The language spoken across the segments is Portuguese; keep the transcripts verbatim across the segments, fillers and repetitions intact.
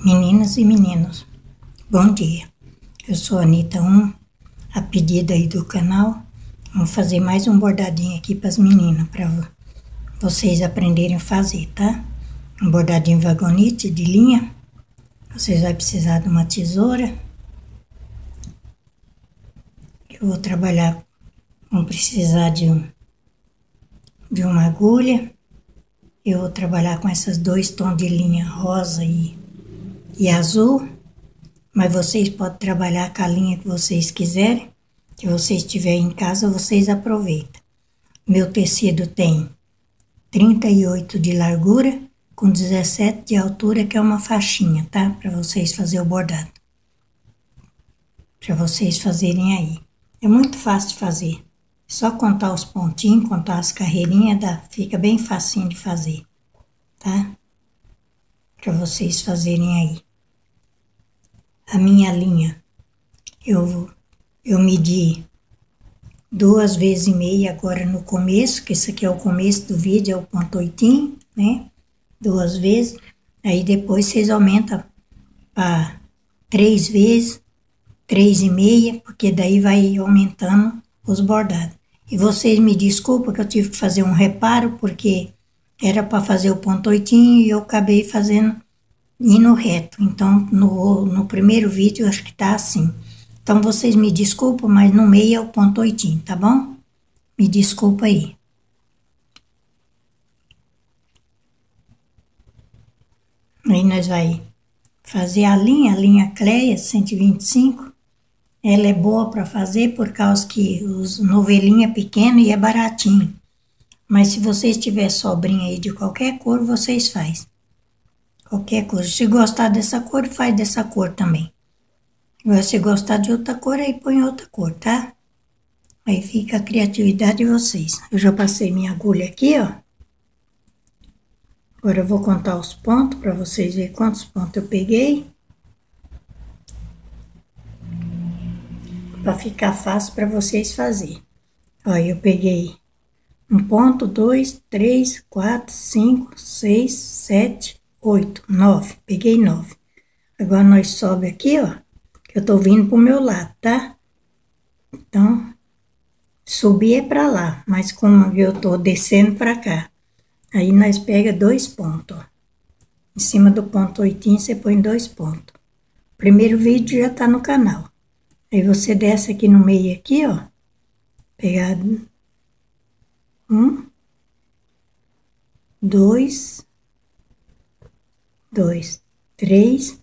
Meninas e meninos, bom dia. Eu sou a Anitta um, a pedido aí do canal. Vamos fazer mais um bordadinho aqui para as meninas, para vocês aprenderem a fazer, tá? Um bordadinho vagonite de linha. Vocês vão precisar de uma tesoura. Eu vou trabalhar, vão precisar de, um, de uma agulha. Eu vou trabalhar com esses dois tons de linha rosa e e azul, mas vocês podem trabalhar com a linha que vocês quiserem, que vocês tiverem em casa, vocês aproveitam. Meu tecido tem trinta e oito de largura, com dezessete de altura, que é uma faixinha, tá? Para vocês fazerem o bordado. Para vocês fazerem aí. É muito fácil de fazer. Só contar os pontinhos, contar as carreirinhas, dá, fica bem facinho de fazer, tá? Para vocês fazerem aí. A minha linha, eu, eu medi duas vezes e meia agora no começo, que esse aqui é o começo do vídeo, é o ponto oitinho, né? Duas vezes. Aí depois vocês aumentam para três vezes, três e meia, porque daí vai aumentando os bordados. E vocês me desculpem que eu tive que fazer um reparo, porque era para fazer o ponto oitinho e eu acabei fazendo indo reto. Então, no, no primeiro vídeo, eu acho que tá assim. Então, vocês me desculpam, mas no meio é o ponto oitinho, tá bom? Me desculpa aí. Aí nós vai fazer a linha, a linha Cleia cento e vinte e cinco. Ela é boa para fazer por causa que os novelinho é pequeno e é baratinho. Mas se vocês tiverem sobrinha aí de qualquer cor, vocês fazem. Qualquer cor. Se gostar dessa cor, faz dessa cor também. Se gostar de outra cor, aí põe outra cor, tá? Aí fica a criatividade de vocês. Eu já passei minha agulha aqui, ó. Agora eu vou contar os pontos para vocês verem quantos pontos eu peguei. Para ficar fácil para vocês fazerem. Ó, eu peguei um ponto, dois, três, quatro, cinco, seis, sete, oito, nove. Peguei nove. Agora nós sobe aqui, ó. Que eu tô vindo pro meu lado, tá? Então, subir é pra lá, mas como eu tô descendo pra cá. Aí nós pega dois pontos, ó. Em cima do ponto oitinho, você põe dois pontos. Primeiro vídeo já tá no canal. Aí você desce aqui no meio aqui, ó. Pegar um, dois, dois, três,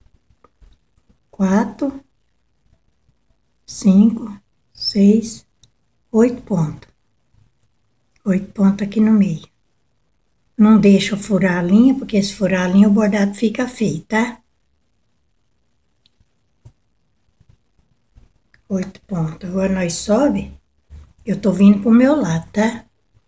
quatro, cinco, seis, oito pontos. Oito pontos aqui no meio. Não deixa eu furar a linha, porque se furar a linha o bordado fica feio, tá? Oito pontos. Agora nós sobe, eu tô vindo pro meu lado, tá?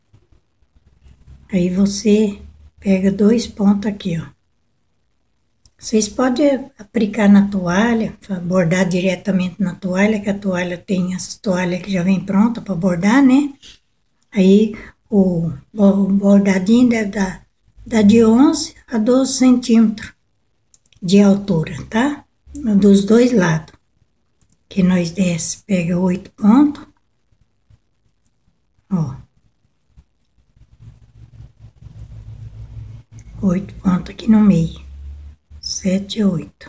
Aí você pega dois pontos aqui, ó. Vocês podem aplicar na toalha, bordar diretamente na toalha, que a toalha tem as toalhas que já vem pronta para bordar, né? Aí o, o bordadinho deve dar, dar de onze a doze centímetros de altura, tá? Dos dois lados. Que nós desce, pega oito pontos. Ó. Oito pontos aqui no meio. Sete e oito.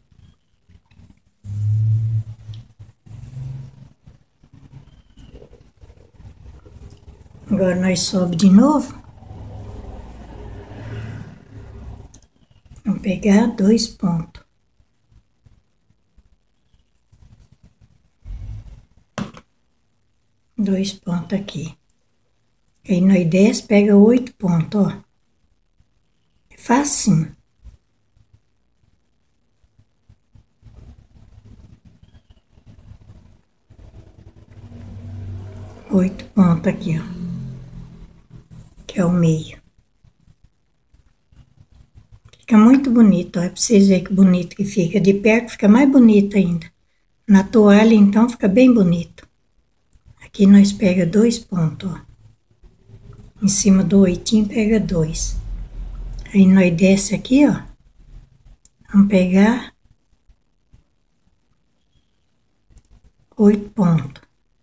Agora nós sobe de novo. Vamos pegar dois pontos. Dois pontos aqui. Aí nós desce, pega oito pontos, ó. É facinho. Oito pontos aqui, ó. Que é o meio. Fica muito bonito, ó. É pra vocês verem que bonito que fica. De perto fica mais bonito ainda. Na toalha, então, fica bem bonito. Aqui nós pega dois pontos, ó. Em cima do oitinho pega dois. Aí nós desce aqui, ó. Vamos pegar oito pontos.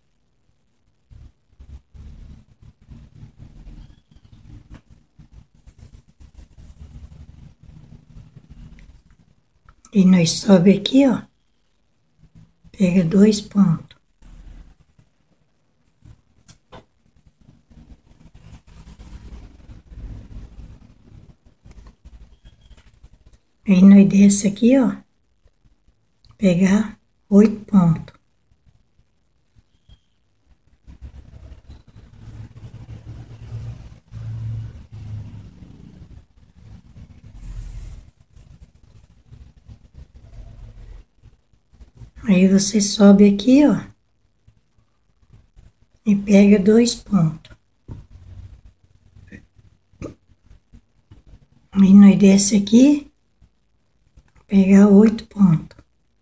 E nós sobe aqui, ó. Pega dois pontos. Aí nós desce aqui, ó. Pegar oito pontos. Aí você sobe aqui, ó. E pega dois pontos. Aí nós desce aqui. Pegar oito pontos.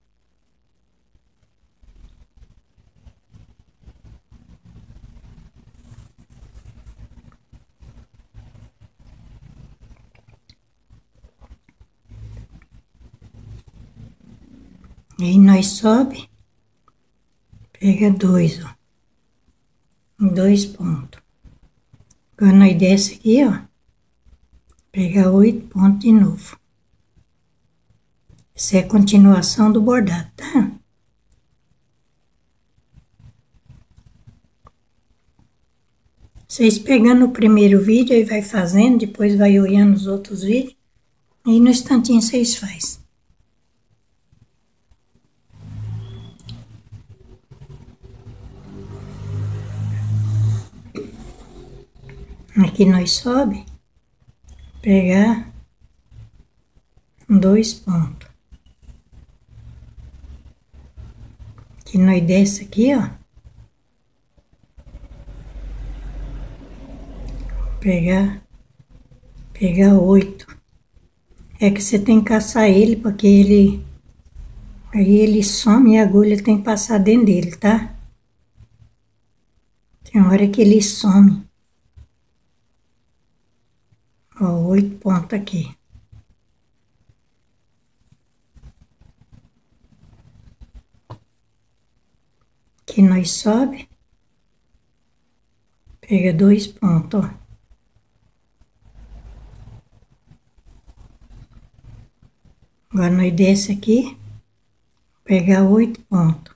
Aí nós sobe, pega dois, ó, dois pontos. Agora nós desce aqui, ó, pega oito pontos de novo. Isso é a continuação do bordado, tá? Vocês pegando o primeiro vídeo e vai fazendo, depois vai olhando os outros vídeos, aí no instantinho vocês fazem. Aqui nós sobe, pegar dois pontos. Aqui nós desce aqui, ó. Pegar, pegar oito. É que você tem que caçar ele, porque ele, aí ele some e a agulha tem que passar dentro dele, tá? Tem hora que ele some. Ó, oito pontos aqui. Aqui nós sobe. Pega dois pontos, ó. Agora nós desce aqui. Pegar oito pontos.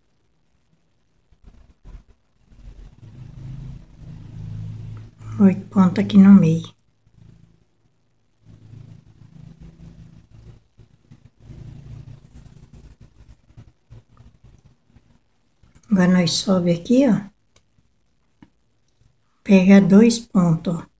Oito pontos aqui no meio. Agora nós sobe aqui, ó. Pega dois pontos, ó.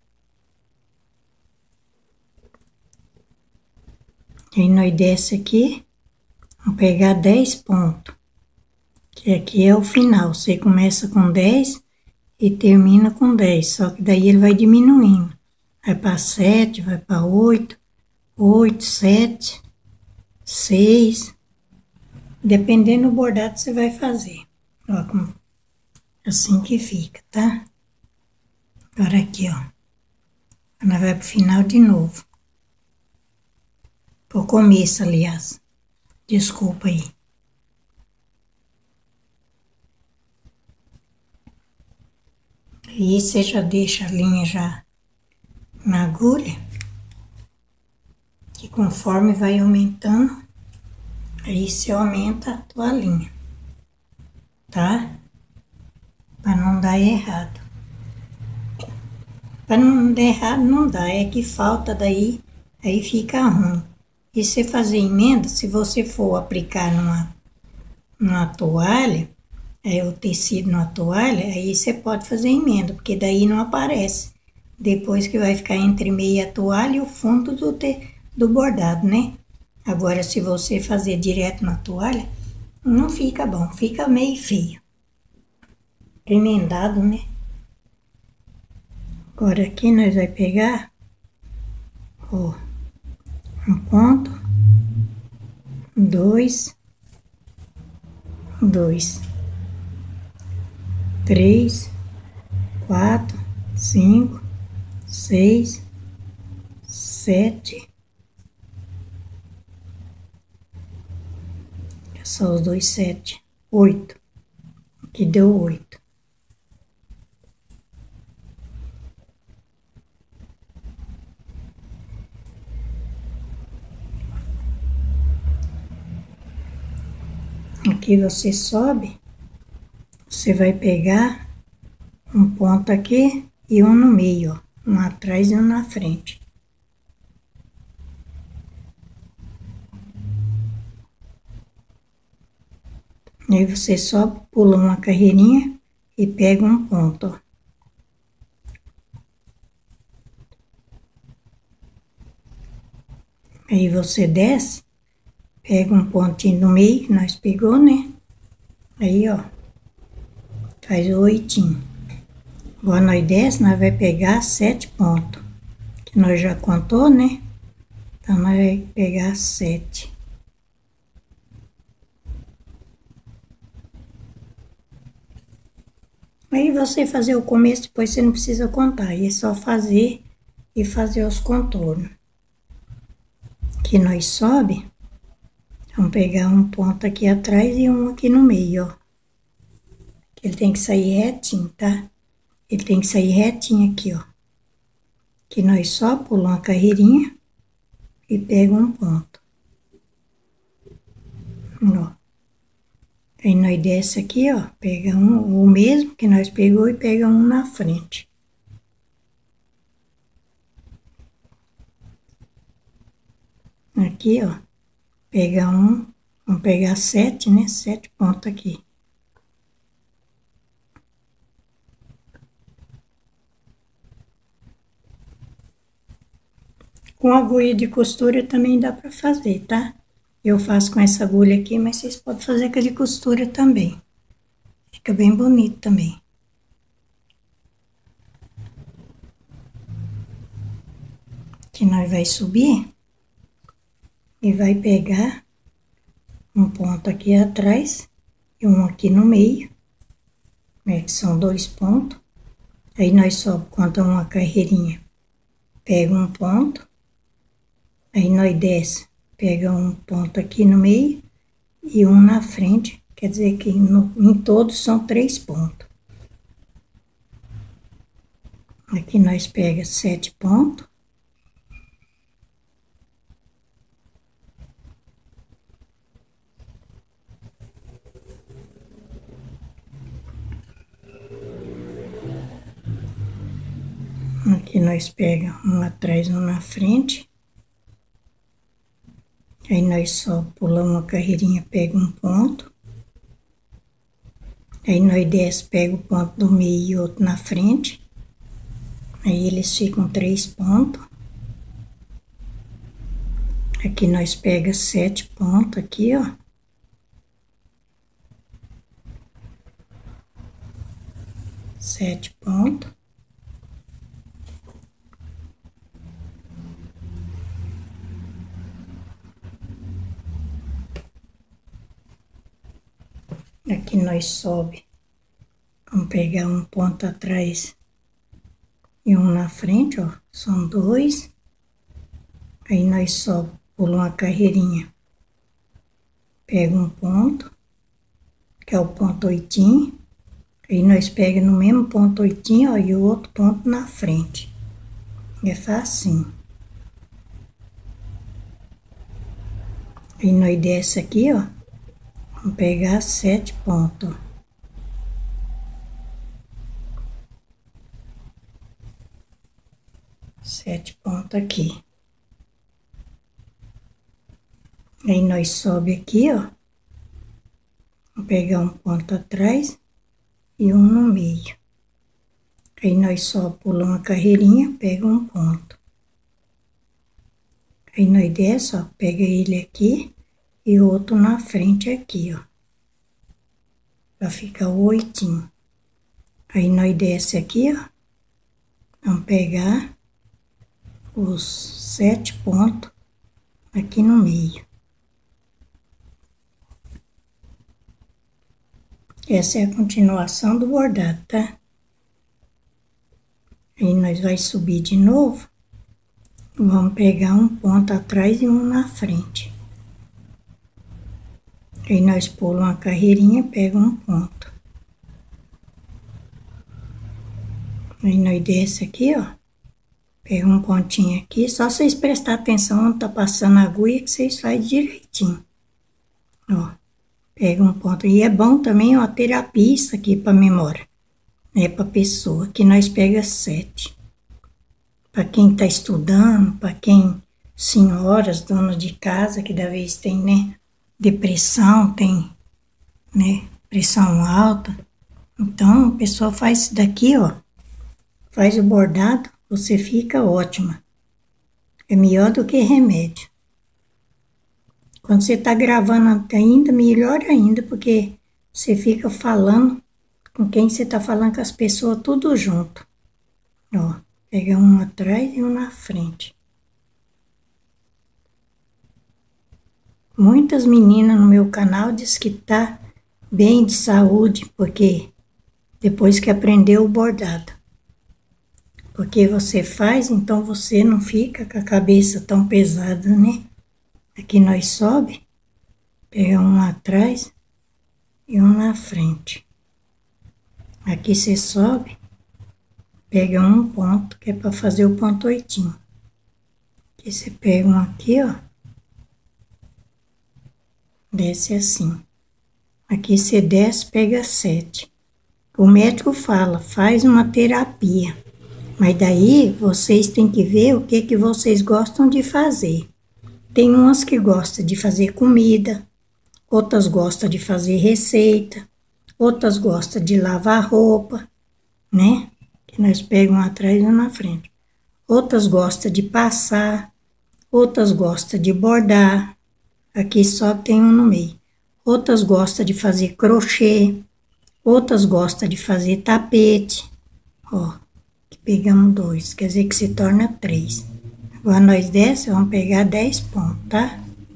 Aí nós desce aqui. Vamos pegar dez pontos. Que aqui é o final. Você começa com dez e termina com dez. Só que daí ele vai diminuindo. Vai para sete, vai para oito, oito, sete, seis. Dependendo do bordado que você vai fazer. Ó, como assim que fica, tá? Agora aqui, ó. Ela vai pro final de novo. Pro começo, aliás. Desculpa aí. Aí você já deixa a linha já na agulha. Que conforme vai aumentando, aí você aumenta a tua linha. Tá? Pra não dar errado. Pra não dar errado não dá, é que falta daí, aí fica ruim. E se fazer emenda, se você for aplicar numa, numa toalha, é, o tecido numa toalha, aí você pode fazer emenda, porque daí não aparece. Depois que vai ficar entre meia toalha e o fundo do, te, do bordado, né? Agora, se você fazer direto na toalha, não fica bom, fica meio feio. Emendado, né? Agora aqui nós vai pegar, ó, um ponto, dois, dois, três, quatro, cinco, seis, sete, Só os dois sete, oito. Aqui deu oito. Aqui você sobe, você vai pegar um ponto aqui e um no meio, ó, um atrás e um na frente. Aí você só pula uma carreirinha e pega um ponto, ó. Aí você desce, pega um pontinho no meio que nós pegou, né? Aí, ó, faz o oitinho. Agora nós desce, nós vai pegar sete pontos, que nós já contou, né? Então nós vai pegar sete. Aí você fazer o começo, depois você não precisa contar, aí é só fazer e fazer os contornos. Aqui nós sobe, vamos pegar um ponto aqui atrás e um aqui no meio, ó. Ele tem que sair retinho, tá? Ele tem que sair retinho aqui, ó. Que nós só pulamos uma carreirinha e pega um ponto. Ó. Aí nós desce aqui, ó, pega um, o mesmo que nós pegou e pega um na frente. Aqui, ó, pega um, vamos pegar sete, né? Sete pontos aqui. Com agulha de costura também dá pra fazer, tá? Eu faço com essa agulha aqui, mas vocês podem fazer com a de costura também. Fica bem bonito também. Aqui nós vai subir e vai pegar um ponto aqui atrás e um aqui no meio, né, que são dois pontos. Aí nós só conta uma carreirinha, pega um ponto, aí nós desce, pega um ponto aqui no meio e um na frente, quer dizer que no, em todos são três pontos. Aqui nós pega sete pontos. Aqui nós pega um atrás e um na frente. Aí nós só pulamos uma carreirinha, pega um ponto. Aí nós desce, pega o ponto do meio e outro na frente. Aí eles ficam três pontos. Aqui nós pega sete pontos aqui, ó. Sete pontos. Aqui nós sobe, vamos pegar um ponto atrás e um na frente, ó, são dois. Aí nós só pula uma carreirinha, pega um ponto, que é o ponto oitinho. Aí nós pega no mesmo ponto oitinho, ó, e o outro ponto na frente. É facinho. Aí nós desce aqui, ó. Vamos pegar sete pontos. Sete pontos aqui. Aí nós sobe aqui, ó. Vamos pegar um ponto atrás e um no meio. Aí nós só pula uma carreirinha, pega um ponto. Aí nós desce, ó, pega ele aqui e o outro na frente aqui, ó. Pra ficar o oitinho. Aí nós desce aqui, ó. Vamos pegar os sete pontos aqui no meio. Essa é a continuação do bordado, tá? Aí nós vai subir de novo. Vamos pegar um ponto atrás e um na frente. Aí nós pulamos uma carreirinha, pega um ponto. Aí nós desce aqui, ó. Pega um pontinho aqui, só vocês prestar atenção onde tá passando a agulha que vocês fazem direitinho. Ó, pega um ponto. E é bom também, ó, terapia isso aqui pra memória. É pra pessoa, que nós pega sete. Pra quem tá estudando, pra quem, senhoras, donas de casa, que da vez tem, né, depressão, tem, né, pressão alta. Então, a pessoa faz isso daqui, ó, faz o bordado, você fica ótima. É melhor do que remédio. Quando você tá gravando ainda, melhor ainda, porque você fica falando com quem você tá falando, com as pessoas tudo junto. Ó, pega um atrás e um na frente. Muitas meninas no meu canal diz que tá bem de saúde, porque depois que aprendeu o bordado. Porque você faz, então você não fica com a cabeça tão pesada, né? Aqui nós sobe, pega um atrás e um na frente. Aqui você sobe, pega um ponto, que é para fazer o ponto oitinho. Aqui você pega um aqui, ó. Desce assim. Aqui você desce, pega sete. O médico fala, faz uma terapia. Mas daí vocês têm que ver o que, que vocês gostam de fazer. Tem umas que gostam de fazer comida, outras gostam de fazer receita, outras gostam de lavar roupa, né? Que nós pegamos um atrás e um na frente. Outras gostam de passar, outras gostam de bordar. Aqui só tem um no meio. Outras gostam de fazer crochê, outras gostam de fazer tapete. Ó, que pegamos dois, quer dizer que se torna três. Agora nós desce, vamos pegar dez pontos, tá?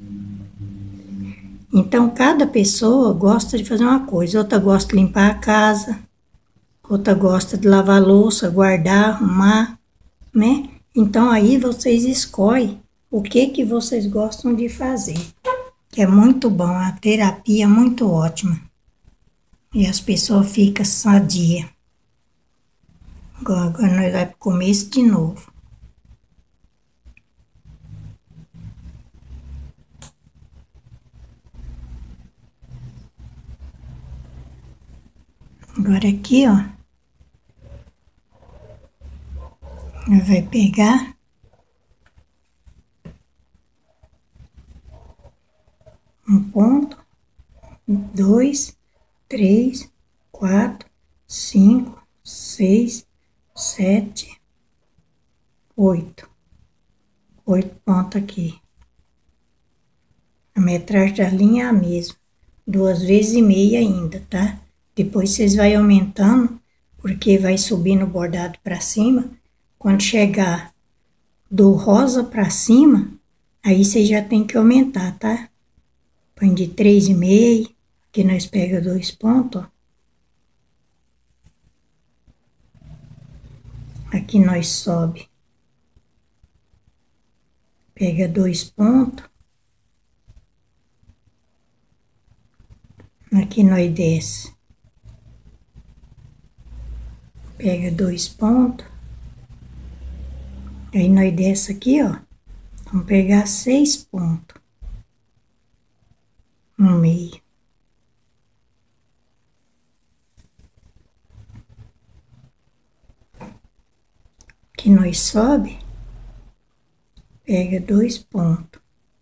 Então, cada pessoa gosta de fazer uma coisa. Outra gosta de limpar a casa, outra gosta de lavar a louça, guardar, arrumar, né? Então, aí vocês escolhem o que que vocês gostam de fazer. Que é muito bom, a terapia é muito ótima. E as pessoas ficam sadias. Agora, agora nós vamos para o começo de novo. Agora aqui, ó. Nós vai pegar um ponto, dois, três, quatro, cinco, seis, sete, oito. Oito pontos aqui. A metragem da linha é a mesma. Duas vezes e meia ainda, tá? Depois vocês vão aumentando, porque vai subindo o bordado para cima. Quando chegar do rosa para cima, aí vocês já tem que aumentar, tá? Põe de três e meio, aqui nós pega dois pontos, ó. Aqui nós sobe. Pega dois pontos. Aqui nós desce. Pega dois pontos. Aí nós desce aqui, ó. Vamos pegar seis pontos. No meio. Aqui nós sobe. Pega dois pontos.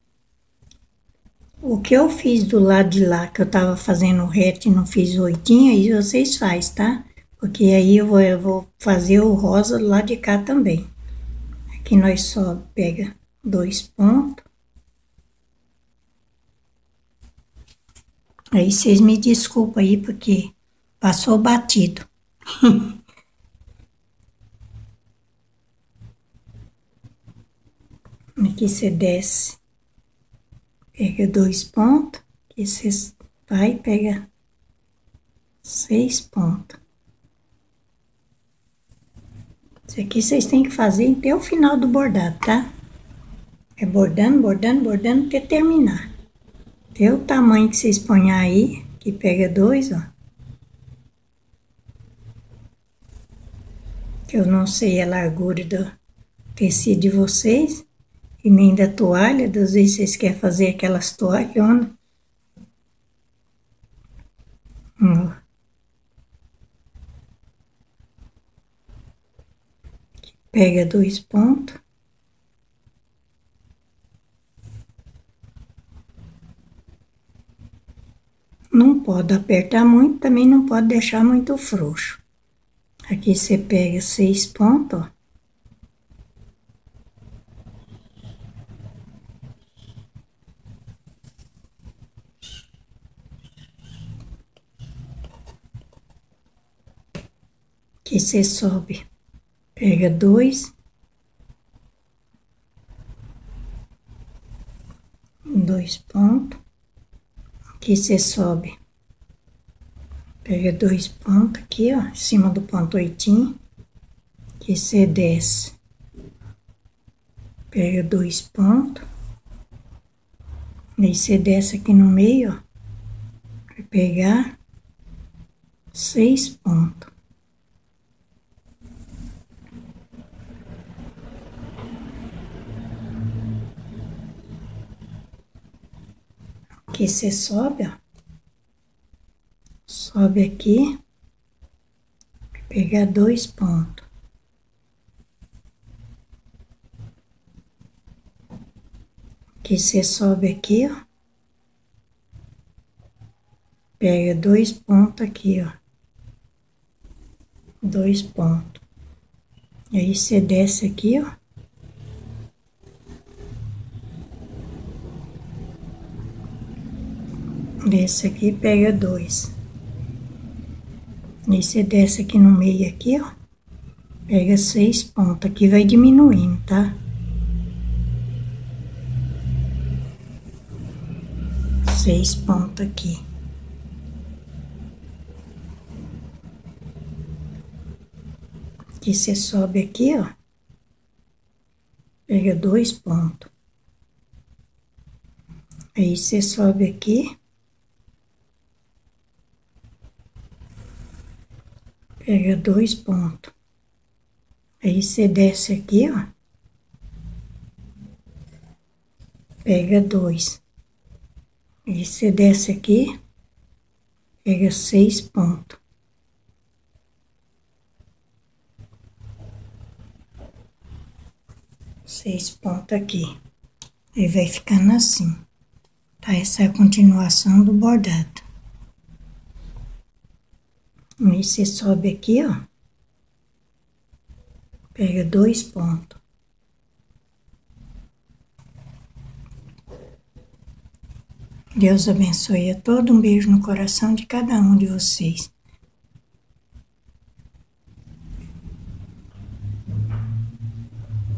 O que eu fiz do lado de lá, que eu tava fazendo reto e não fiz oitinho, aí vocês fazem, tá? Porque aí eu vou, eu vou fazer o rosa do lado de cá também. Aqui nós só pega dois pontos. Aí vocês me desculpam aí, porque passou batido. Aqui você desce, pega dois pontos, aqui você vai e pega seis pontos. Isso aqui vocês têm que fazer até o final do bordado, tá? É bordando, bordando, bordando até terminar. Vê o tamanho que vocês põem aí, que pega dois, ó. Que eu não sei a largura do tecido de vocês e nem da toalha. Às vezes vocês querem fazer aquelas toalhonas. Ó. Pega dois pontos. Não pode apertar muito, também não pode deixar muito frouxo. Aqui você pega seis pontos, ó. Aqui você sobe, pega dois, dois pontos. Aqui você sobe, pega dois pontos aqui, ó, em cima do ponto oitinho. Aqui você desce, pega dois pontos. Aí você desce aqui no meio, ó, vai pegar seis pontos. Aqui você sobe, ó. Sobe aqui, pegar dois pontos. Aqui você sobe aqui, ó. Pega dois pontos aqui, ó. Dois pontos. E aí você desce aqui, ó. Desce aqui, pega dois. E aí você desce aqui no meio aqui, ó. Pega seis pontos. Aqui vai diminuindo, tá? Seis pontos aqui. Aqui você sobe aqui, ó. Pega dois pontos. Aí você sobe aqui. Pega dois pontos. Aí você desce aqui, ó. Pega dois. Aí você desce aqui. Pega seis pontos. Seis pontos aqui. Aí vai ficando assim. Tá? Essa é a continuação do bordado. Aí você sobe aqui, ó. Pega dois pontos. Deus abençoe a todos. Um beijo no coração de cada um de vocês.